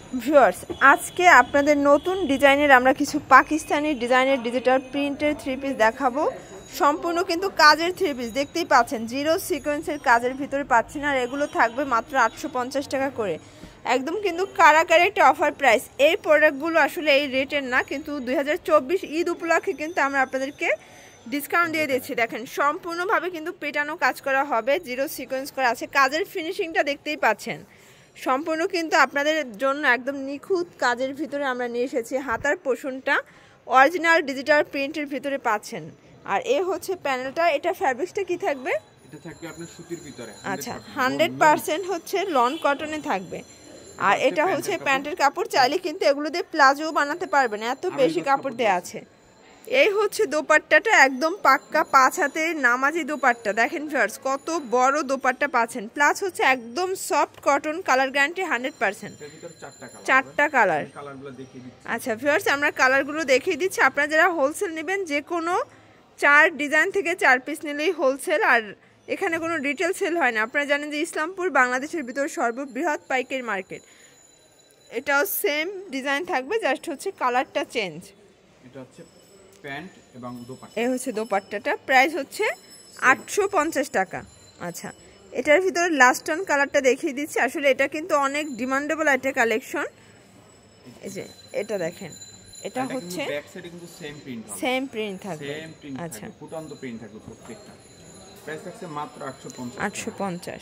Viewers, আজকে আপনাদের নতুন ডিজাইনের আমরা কিছু পাকিস্তানি ডিজাইনের ডিজিটাল প্রিন্টের থ্রি পিস দেখাবো। সম্পূর্ণ কিন্তু কাজের থ্রি পিস, দেখতেই পাচ্ছেন জিরো সিকোয়েন্সের কাজের ভিতরে পাচ্ছেন। আর এগুলো থাকবে মাত্র 850 টাকা করে, একদম কিন্তু কারাকারি একটা অফার প্রাইস। এই প্রোডাক্টগুলো আসলে এই রেটের না, কিন্তু 2024 ঈদ উপলক্ষে কিন্তু আমরা আপনাদেরকে ডিসকাউন্ট দিয়ে দিচ্ছি। দেখেন সম্পূর্ণভাবে কিন্তু পেটানো কাজ করা হবে, জিরো সিকোয়েন্স করা আছে। কাজের ফিনিশিংটা দেখতেই পাচ্ছেন, সম্পূর্ণ কিন্তু আপনাদের জন্য একদম নিখুঁত কাজের ভিতরে আমরা নিয়ে এসেছি। হাতার পোর্শনটা অরিজিনাল ডিজিটাল প্রিন্টের ভিতরে পাচ্ছেন। আর এ হচ্ছে প্যানেলটা, এটা ফ্যাব্রিক্সটা কি থাকবে? এটা থাকবে আপনার সুতির ভিতরে। আচ্ছা, 100% হচ্ছে লন কটনে থাকবে। আর এটা হচ্ছে প্যান্টের কাপড়, চাইলে কিন্তু এগুলো দিয়ে প্লাজো বানাতে পারবেন, এত বেশি কাপড় দেওয়া আছে। এই হচ্ছে দোপাট্টাটা, একদম পাক্কা 5 হাতের নামাজি দোপাট্টা। দেখেন ভিউয়ার্স কত বড় দোপাট্টা পাচ্ছেন, প্লাস হচ্ছে একদম সফট কটন, কালার গ্যারান্টি 100%। চারটা কালার। আচ্ছা ভিউয়ার্স, আমরা কালারগুলো দেখিয়ে দিচ্ছি। আপনারা যারা হোলসেল নেবেন, যে কোনো 4 ডিজাইন থেকে 4 পিস নিলেই হোলসেল, আর এখানে কোনো রিটেল সেল হয় না। আপনারা জানেন যে ইসলামপুর বাংলাদেশের ভিতর সর্ববৃহৎ পাইকারি মার্কেট। এটাও সেম ডিজাইন থাকবে, জাস্ট হচ্ছে কালারটা চেঞ্জ। এটা হচ্ছে প্যান্ট এবং দোপাট্টা। এই হচ্ছে দোপাট্টাটা, প্রাইস হচ্ছে 850 টাকা। আচ্ছা, এটার ভিতরে লাস্ট অন কালারটা দেখিয়ে দিচ্ছি। আসলে এটা কিন্তু অনেক ডিমান্ডেবল একটা কালেকশন। এই যে এটা দেখেন, এটা হচ্ছে ব্যাক সাইডে কিন্তু সেম প্রিন্ট থাকবে। আচ্ছা, ফুটন্ত প্রিন্ট থাকবে প্রত্যেকটা। প্রাইস থাকছে মাত্র 850।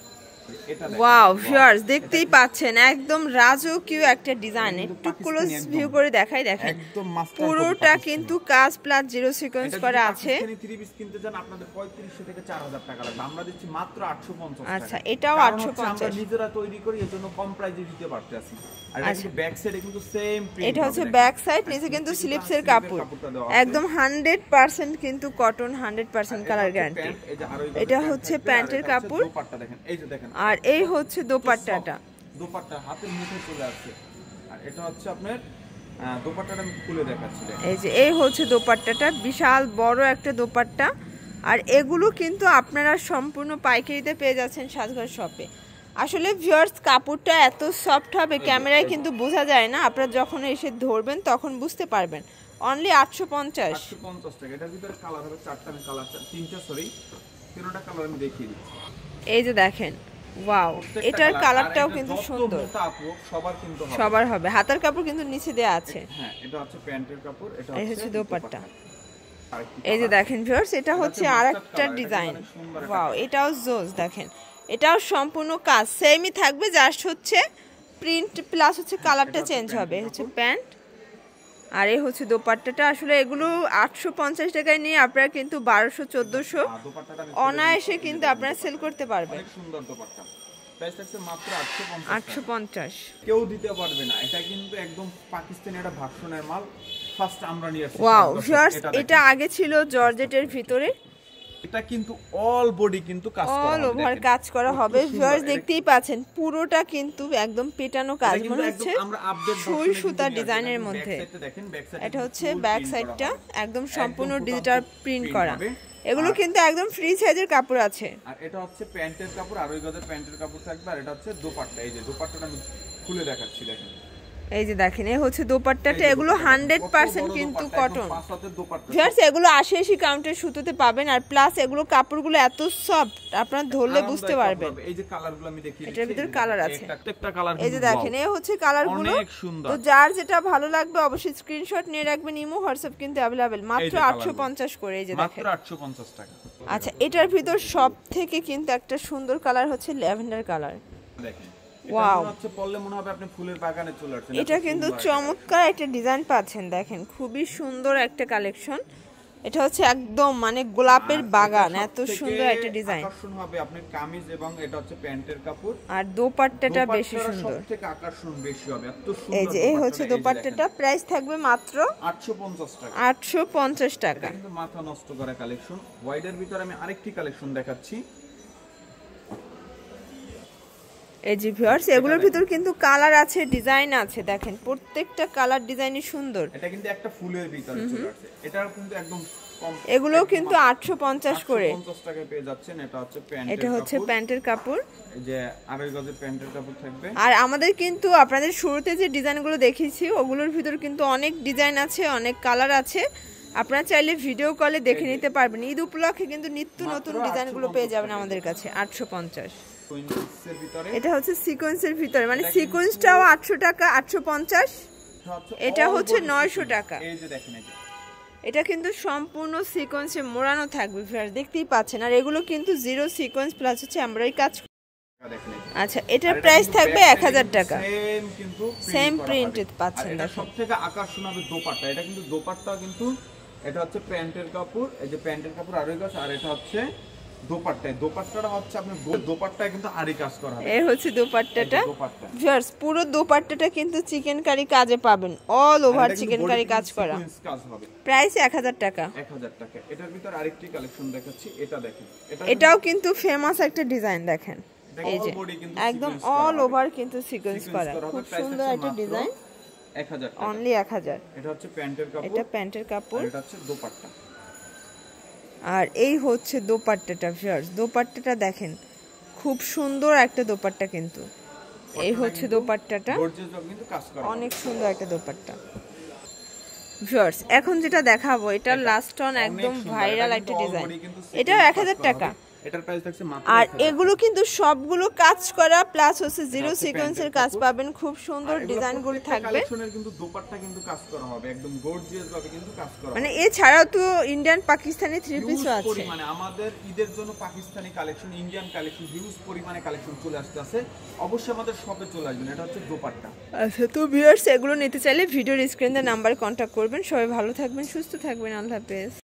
ওয়াও ভিউয়ার্স, দেখতেই পাচ্ছেন একদম রাজকীয় একটা ডিজাইন। একটু ক্লোজ ভিউ করে দেখাই, দেখেন পুরোটা কিন্তু কাজ প্লাস জিরো সিকোয়েন্স করা আছে। এখানে 3 পিস কিনতে যান আপনাদের 3500 থেকে 4000 টাকা লাগবে, আমরা দিচ্ছি মাত্র 850 টাকা। আচ্ছা, এটাও 850। আমরা নিজেরা তৈরি করি, এজন্য কম প্রাইসে দিতে পারতেছি। আর এটা ব্যাক সাইডে কিন্তু সেম প্রিন্ট। এটা হচ্ছে ব্যাক সাইড, নিচে কিন্তু স্লিপসের কাপড়, একদম 100% কিন্তু কটন, 100% কালার গ্যারান্টি। এটা হচ্ছে প্যান্টের কাপড়, দোপাট্টা দেখেন, এই যে দেখেন। আর এই হচ্ছে দোপাট্টাটা, দোপাট্টা হাতের মুঠে চলে আসছে। আর এটা হচ্ছে আপনার দোপাট্টাটা আমি খুলে দেখাচ্ছি। এই যে এই হচ্ছে দোপাট্টাটা, বিশাল বড় একটা দোপাট্টা। আর এগুলো কিন্তু আপনারা সম্পূর্ণ পাইকারিতে পেয়ে যাচ্ছেন সাজঘর শপে। আসলে ভিউয়ার্স, কাপড়টা এত সফট হবে, ক্যামেরায় কিন্তু বোঝা যায় না, আপনারা যখন এসে ধরবেন তখন বুঝতে পারবেন। অনলি 850 টাকা। এটার ভিতরে কালার হবে 4টা, আমি কালার 3টা কালার আমি দেখিয়ে দিচ্ছি। এই যে দেখেন, ওয়াও, এটার কালারটাও কিন্তু সুন্দর। সবার হবে। হাতার কাপড় কিন্তু নিচে দেয়া আছে। হ্যাঁ, এটা হচ্ছে প্যান্টের কাপড়, এটা হচ্ছে দোপাট্টা। এই যে দেখেন ভিউয়ার্স, এটা হচ্ছে আরেকটা ডিজাইন। ওয়াও, এটাও জোস। দেখেন এটাও সম্পূর্ণ কাজ সেমই থাকবে, জাস্ট হচ্ছে প্রিন্ট প্লাস হচ্ছে কালারটা চেঞ্জ হবে। হচ্ছে প্যান্ট, আর এই হচ্ছে দোপাট্টাটা। আসলে এগুলো 850 টাকায় নিয়ে আপনারা কিন্তু 1200-1400 অনায়াসে কিন্তু আপনারা সেল করতে পারবেন। অনেক সুন্দর দোপাট্টা, প্রাইস থাকছে মাত্র 850। কেউ দিতে পারবে না, এটা কিন্তু একদম পাকিস্তানি একটা ভার্সনের মাল, ফার্স্ট আমরা নিয়ে আসছি। ওয়াও ভিউয়ার্স, এটা আগে ছিল জর্জেটের ভিতরে, এটা কিন্তু অল বডি কিন্তু কাজ করা হবে, অল ওভার কাজ করা হবে। ভিউয়ার্স দেখতেই পাচ্ছেন পুরোটা কিন্তু একদম পেটানো কাজ, মনে হচ্ছে সুই সুতা ডিজাইনের মধ্যে। এটা হচ্ছে ব্যাক সাইডটা, একদম সম্পূর্ণ ডিজিটাল প্রিন্ট করা। এগুলো কিন্তু একদম ফ্রি সাইজের কাপড় আছে। আর এটা হচ্ছে প্যান্টের কাপড়, আর ওই গদের প্যান্টের কাপড় থাকবে। আর এটা হচ্ছে দোপাট্টা, এই যে দোপাট্টাটা আমি খুলে দেখাচ্ছি। দেখেন এই যে দেখেন, এই হচ্ছে দোপাট্টাটা। এগুলো 100% কিন্তু কটন। ভিউয়ার্স, এগুলো 80 কাউন্টের সুতোতে পাবেন। আর প্লাস এগুলো কাপড়গুলো এত সফট, আপনারা ধরলে বুঝতে পারবেন। এই যে কালারগুলো আমি দেখিয়ে দিচ্ছি, এটার ভিতর কালার আছে, প্রত্যেকটা কালার। এই যে দেখেন, এই হচ্ছে কালারগুলো। অনেক সুন্দর। তো যার যেটা ভালো লাগবে অবশ্যই স্ক্রিনশট নিয়ে রাখবেন। ইমো হোয়াটসঅ্যাপ কিন্তু अवेलेबल, মাত্র 850 করে। এই যে দেখেন, মাত্র 850 টাকা। আচ্ছা, এটার ভিতর সবথেকে কিন্তু একটা সুন্দর কালার হচ্ছে ল্যাভেন্ডার কালার। দেখেন ওয়াও, হচ্ছে পরলে মনে হবে আপনি ফুলের বাগানে চলে আসছেন। এটা কিন্তু চমৎকার একটা ডিজাইন পাচ্ছেন। দেখেন খুবই সুন্দর একটা কালেকশন। এটা হচ্ছে একদম মানে গোলাপের বাগান, এত সুন্দর একটা ডিজাইন। আকর্ষণ হবে আপনার কামিজ, এবং এটা হচ্ছে প্যান্টের কাপড়। আর দোপাট্টাটা বেশি সুন্দর, সবথেকে আকর্ষণ বেশি হবে, এত সুন্দর। এই যে এই হচ্ছে দোপাট্টাটা, প্রাইস থাকবে মাত্র 850 টাকা। 850 টাকা। কিন্তু মাথা নষ্ট করা কালেকশন। ওয়াইডের ভিতরে আমি আরেকটি কালেকশন দেখাচ্ছি। এই যে ভিউয়ার্স, এগুলোর ভিতর কিন্তু কালার আছে, ডিজাইন আছে। দেখেন প্রত্যেকটা কালার ডিজাইনই সুন্দর। এটা কিন্তু একটা ফুলের ভিতরে চলে আসছে। এটাও কিন্তু একদম এগুলো কিন্তু 850 করে 850 টাকায় পেয়ে যাচ্ছেন। এটা হচ্ছে প্যান্ট, এটা হচ্ছে প্যান্টের কাপড়, এই যে আড়াই গজের প্যান্টের কাপড় থাকবে। আর আমাদের কিন্তু আপনাদের শুরুতে যে ডিজাইনগুলো দেখিয়েছি ওগুলোর ভিতর কিন্তু অনেক ডিজাইন আছে, অনেক কালার আছে, আপনারা চাইলে ভিডিও কলে দেখে নিতে পারবেন। ঈদ উপলক্ষে কিন্তু নিত্য নতুন ডিজাইনগুলো পেয়ে যাবেন আমাদের কাছে 850। এটা হচ্ছে সিকোয়েন্সের ভিতরে, মানে সিকোয়েন্সটাও 800 টাকা 850, এটা হচ্ছে 900 টাকা। এই যে দেখেন এটা কিন্তু সম্পূর্ণ সিকোয়েন্সে মোড়ানো থাকবে, দেখতেই পাচ্ছেন। আর এগুলো কিন্তু জিরো সিকোয়েন্স প্লাস হচ্ছে এমব্রয়ডারি কাজ। আচ্ছা, এটার প্রাইস থাকবে 1000 টাকা, সেম কিন্তু সেম প্রিন্টেড পাচ্ছেন। এটা সবথেকে আকর্ষণ হবে দোপাট্টা। এটা কিন্তু দোপাট্টা, কিন্তু এটা হচ্ছে প্যান্টের কাপড়, এই যে প্যান্টের কাপড় আড়াই গজ, আর এটা হচ্ছে দোপাট্টা। দোপাট্টাটা হচ্ছে আপনার দোপাট্টায় কিন্তু আড়ি কাজ করা হবে। এই হচ্ছে দোপাট্টাটা ভিউয়ার্স, পুরো দোপাট্টাটা কিন্তু চিকেন কারি কাজে পাবেন, অল ওভার চিকেন কারি কাজ করা। প্রাইস 1000 টাকা। 1000 টাকা। এটার ভিতর আরেকটি কালেকশন দেখাচ্ছি, এটা দেখেন। এটাও কিন্তু ফেমাস একটা ডিজাইন, দেখেন এই যে একদম অল ওভার কিন্তু সিকোয়েন্স করা, খুব সুন্দর একটা ডিজাইন। 1000 টাকা, অনলি 1000। এটা হচ্ছে প্যান্টের কাপড়, এটা প্যান্টের কাপড়, এটা হচ্ছে দোপাট্টা। আর এই হচ্ছে দোপাট্টাটা ভিউয়ার্স, দোপাট্টাটা দেখেন খুব সুন্দর একটা দোপাট্টা, কিন্তু এই হচ্ছে দোপাট্টাটা, অনেক সুন্দর একটা দোপাট্টা ভিউয়ার্স। এখন যেটা দেখাবো এটা লাস্ট অন একদম ভাইরাল একটা ডিজাইন, এটাও 1000 টাকা। এটার প্রাইস থাকছে মাত্র। আর এগুলো কিন্তু সবগুলো কাজ করা প্লাস হচ্ছে জিরো সিকোয়েন্সের কাজ পাবেন, খুব সুন্দর ডিজাইনগুলো থাকবে। কালেকশনের কিন্তু দোপাট্টা কিন্তু কাজ করা হবে, একদম গর্জিয়াস ভাবে কিন্তু কাজ করা হবে। মানে এছাড়াও তো ইন্ডিয়ান পাকিস্তানি থ্রি পিসও আছে। মানে আমাদের ঈদের জন্য Pakistani collection, Indian collection, huge পরিমাণে কালেকশন চলে আসছে। অবশ্যই আমাদের শপে চলে আসবেন। এটা হচ্ছে দোপাট্টা। আচ্ছা, তো ভিউয়ার্স এগুলো নিতে চাইলে ভিডিওর স্ক্রিনে নাম্বার কন্ট্যাক্ট করবেন। সবাই ভালো থাকবেন, সুস্থ থাকবেন, আল্লাহ হাফেজ।